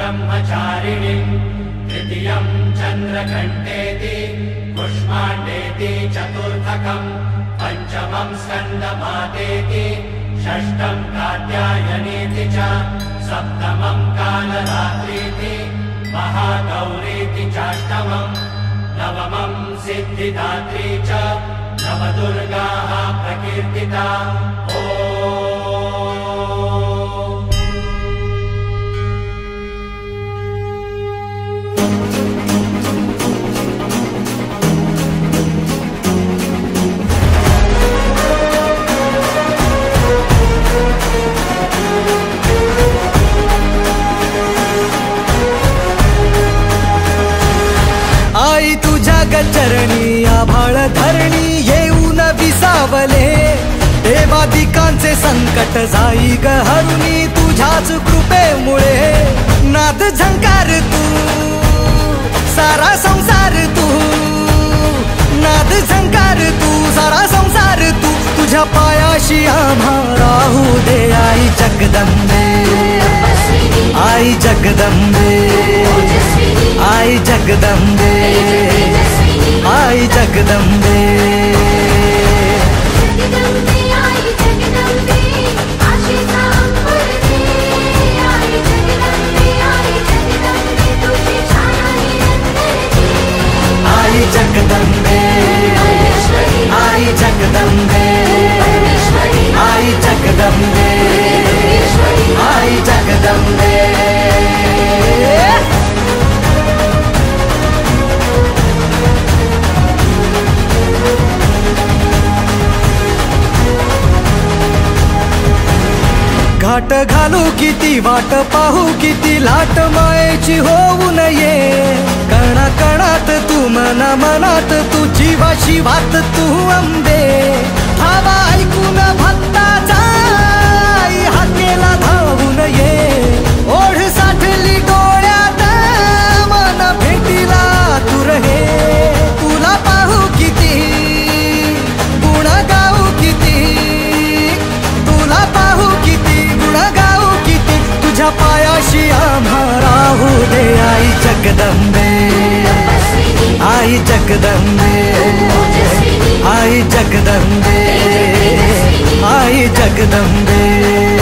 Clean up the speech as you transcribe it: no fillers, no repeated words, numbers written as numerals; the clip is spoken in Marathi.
ब्रह्मचारिणीम् तृतीयं चन्द्रघण्टेति कुष्माण्डेति चतुर्थकम् पंचमं स्कन्दमातेति षष्ठं कात्यायनीति च सप्तमं कालरात्रीति महागौरीति चाष्टमम् नवमं सिद्धिदात्री च नवदुर्गाः प्रकीर्तिता। आई तुझ्या गचरणी आभाळ धरणी येऊन विसावले देवादिकांचे संकट जाई ग हरुणी तुझ्याच कृपेमुळे नाद झंकार तू सारा संसार तू नाद झंकार तू सारा संसार तू तुझ्या पायाशी आम्हा राहू दे आई जगदंबे आई जगदंबे आई जगदंबे आई जगदंबे आई जगदंबे आई जगदंबे आई जगदंबे आई जगदंबे घाट घालू किती वाट पाहू किती लाट मायेची होऊ नये कणा कणात तू मना मनात तू जीवा शिवात तू अंबे धावा ऐकून भक्ताचा हाकेला धावू नये ओढ साठली डोळ्यात मन भेटीला तू रहे तुला पाहू किती गुण गाऊ किती तुला पाहू किती गुण गाऊ किती तुझ्या पायाशी आम्हा राहू दे आई जगदंबे आई जगदंबे आई जगदंबे आई जगदंबे